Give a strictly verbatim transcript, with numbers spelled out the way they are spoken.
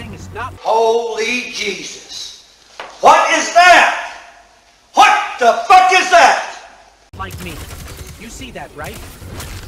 thing is not... Holy Jesus. What is that? What the fuck is that? like me. You see that, right?